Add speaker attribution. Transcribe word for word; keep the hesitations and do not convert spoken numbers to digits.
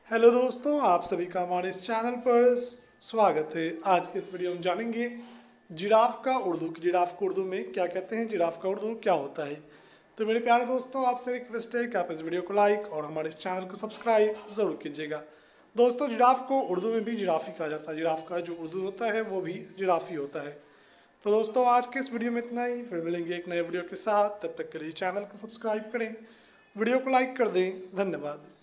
Speaker 1: Hello दोस्तों, आप सभी का हमारे इस चैनल पर स्वागत है। आज के इस वीडियो में जानेंगे जिराफ का उर्दू की जिराफ को उर्दू में क्या कहते हैं, जिराफ का उर्दू क्या होता है। तो मेरे प्यारे दोस्तों, आपसे रिक्वेस्ट है कि आप इस वीडियो को लाइक और हमारे इस चैनल को सब्सक्राइब जरूर कीजिएगा। दोस्तों, जिराफ को उर्दू में भी जिराफी कहा जाता है। जिराफ का जो उर्दू होता है वो भी जिराफी होता है। तो दोस्तों, आज के इस वीडियो में इतना ही। फिर मिलेंगे एक नए वीडियो के साथ। तब तक के लिए चैनल को सब्सक्राइब करें, वीडियो को लाइक कर दें। धन्यवाद।